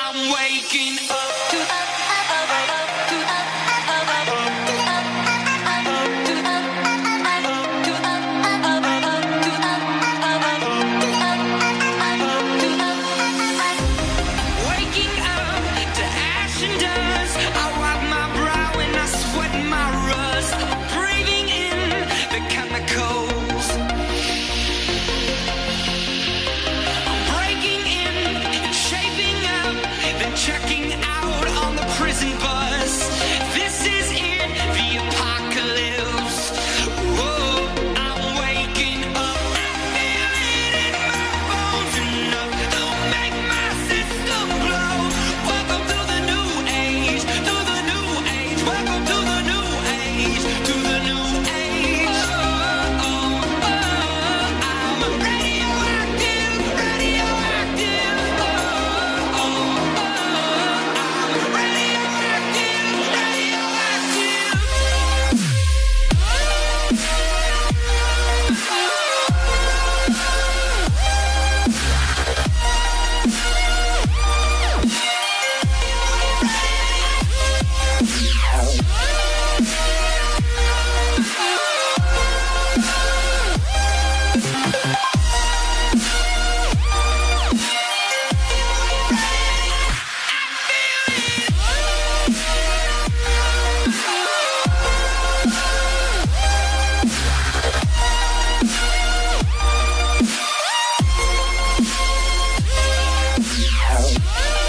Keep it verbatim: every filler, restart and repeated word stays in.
I'm waking up to waking up to ash and dust. I wipe my brow and I sweat my rust, breathing in the chemicals. I'm breaking in and shaping up, then checking out on the prison bus. This is it, the apocalypse. Whoa, I'm waking up. I feel it in my bones enough to make my system blow. Welcome to the new age, to the new age. Welcome to the new age, to the new age. Oh, oh, oh, I'm radioactive, radioactive. Oh, oh, oh, I'm radioactive, radioactive. House.